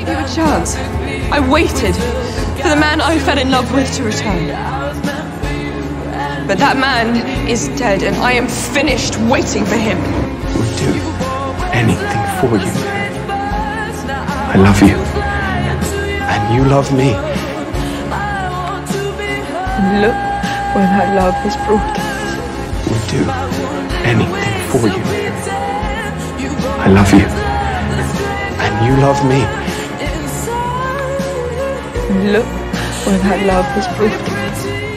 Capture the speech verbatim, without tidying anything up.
you a chance. I waited for the man I fell in love with to return. But that man is dead, and I am finished waiting for him. Would do anything for you. I love you. And you love me. And look where that love has brought us. Would do anything for you. I love you. And you love me. And look where that love has brought us.